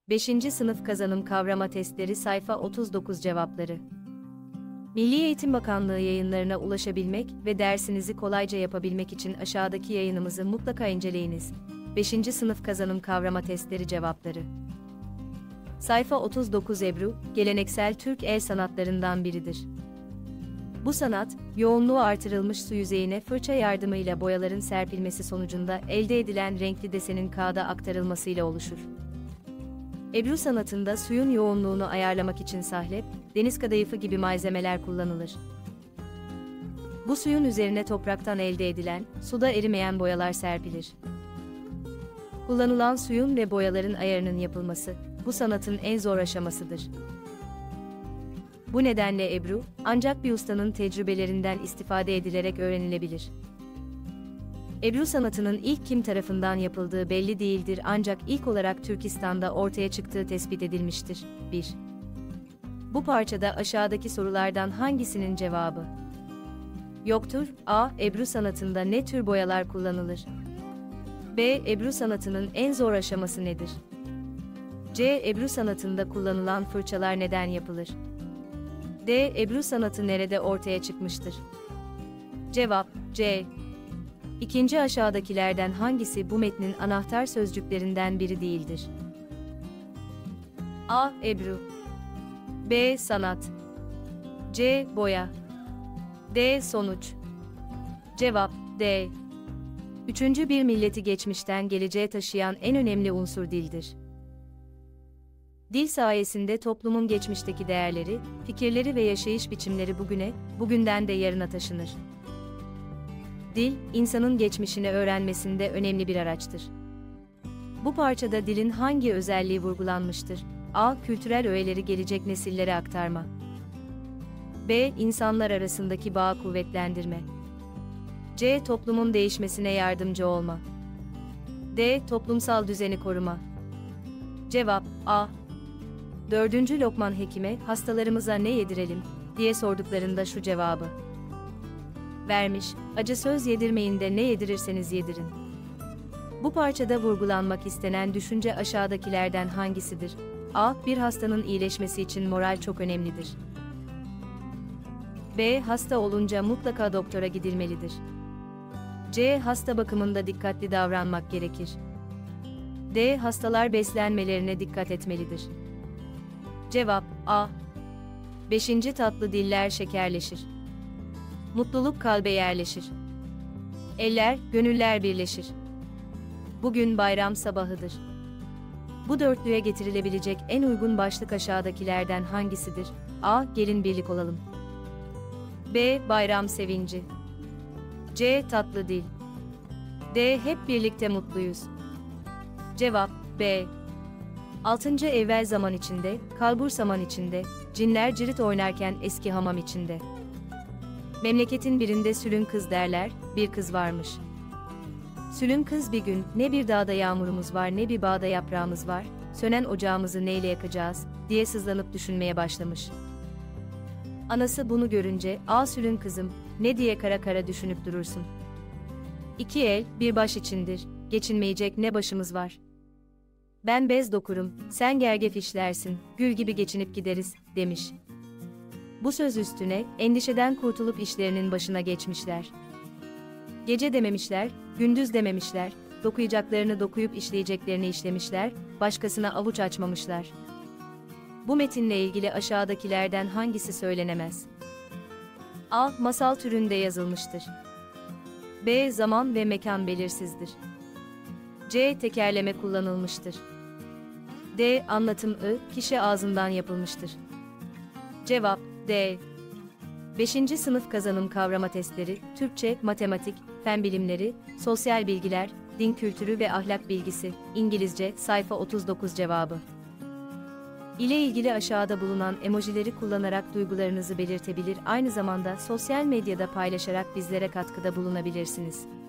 5. Sınıf kazanım kavrama testleri sayfa 39 cevapları. Milli Eğitim Bakanlığı yayınlarına ulaşabilmek ve dersinizi kolayca yapabilmek için aşağıdaki yayınımızı mutlaka inceleyiniz. 5. Sınıf kazanım kavrama testleri cevapları. Sayfa 39 Ebru, geleneksel Türk el sanatlarından biridir. Bu sanat, yoğunluğu artırılmış su yüzeyine fırça yardımıyla boyaların serpilmesi sonucunda elde edilen renkli desenin kağıda aktarılmasıyla oluşur. Ebru sanatında suyun yoğunluğunu ayarlamak için sahlep, deniz kadayıfı gibi malzemeler kullanılır. Bu suyun üzerine topraktan elde edilen, suda erimeyen boyalar serpilir. Kullanılan suyun ve boyaların ayarının yapılması, bu sanatın en zor aşamasıdır. Bu nedenle Ebru, ancak bir ustanın tecrübelerinden istifade edilerek öğrenilebilir. Ebru sanatının ilk kim tarafından yapıldığı belli değildir ancak ilk olarak Türkistan'da ortaya çıktığı tespit edilmiştir. 1. Bu parçada aşağıdaki sorulardan hangisinin cevabı yoktur? A. Ebru sanatında ne tür boyalar kullanılır? B. Ebru sanatının en zor aşaması nedir? C. Ebru sanatında kullanılan fırçalar neden yapılır? D. Ebru sanatı nerede ortaya çıkmıştır? Cevap C. İkinci aşağıdakilerden hangisi bu metnin anahtar sözcüklerinden biri değildir? A. Ebru. B. Sanat. C. Boya. D. Sonuç. Cevap D. Üçüncü, bir milleti geçmişten geleceğe taşıyan en önemli unsur dildir. Dil sayesinde toplumun geçmişteki değerleri, fikirleri ve yaşayış biçimleri bugüne, bugünden de yarına taşınır. Dil, insanın geçmişini öğrenmesinde önemli bir araçtır. Bu parçada dilin hangi özelliği vurgulanmıştır? A. Kültürel öğeleri gelecek nesillere aktarma. B. İnsanlar arasındaki bağı kuvvetlendirme. C. Toplumun değişmesine yardımcı olma. D. Toplumsal düzeni koruma. Cevap A. 4. Lokman Hekim'e hastalarımıza ne yedirelim diye sorduklarında şu cevabı vermiş: acı söz yedirmeyin de ne yedirirseniz yedirin. Bu parçada vurgulanmak istenen düşünce aşağıdakilerden hangisidir? A. Bir hastanın iyileşmesi için moral çok önemlidir. B. Hasta olunca mutlaka doktora gidilmelidir. C. Hasta bakımında dikkatli davranmak gerekir. D. Hastalar beslenmelerine dikkat etmelidir. Cevap A. 5. Tatlı diller şekerleşir. Mutluluk kalbe yerleşir. Eller, gönüller birleşir. Bugün bayram sabahıdır. Bu dörtlüye getirilebilecek en uygun başlık aşağıdakilerden hangisidir? A. Gelin birlik olalım. B. Bayram sevinci. C. Tatlı dil. D. Hep birlikte mutluyuz. Cevap B. 6. Evvel zaman içinde, kalbur saman içinde, cinler cirit oynarken eski hamam içinde. Memleketin birinde sülün kız derler, bir kız varmış. Sülün kız bir gün, ne bir dağda yağmurumuz var ne bir bağda yaprağımız var, sönen ocağımızı neyle yakacağız, diye sızlanıp düşünmeye başlamış. Anası bunu görünce, "Aa Sülün kızım, ne diye kara kara düşünüp durursun? İki el, bir baş içindir, geçinmeyecek ne başımız var. Ben bez dokurum, sen gergef işlersin, gül gibi geçinip gideriz," demiş. Bu söz üstüne, endişeden kurtulup işlerinin başına geçmişler. Gece dememişler, gündüz dememişler, dokuyacaklarını dokuyup işleyeceklerini işlemişler, başkasına avuç açmamışlar. Bu metinle ilgili aşağıdakilerden hangisi söylenemez? A. Masal türünde yazılmıştır. B. Zaman ve mekan belirsizdir. C. Tekerleme kullanılmıştır. D. Anlatım kişi ağzından yapılmıştır. Cevap D. 5. Sınıf kazanım kavrama testleri, Türkçe, matematik, fen bilimleri, sosyal bilgiler, din kültürü ve ahlak bilgisi, İngilizce, sayfa 39 cevabı. İle ilgili aşağıda bulunan emojileri kullanarak duygularınızı belirtebilir, aynı zamanda sosyal medyada paylaşarak bizlere katkıda bulunabilirsiniz.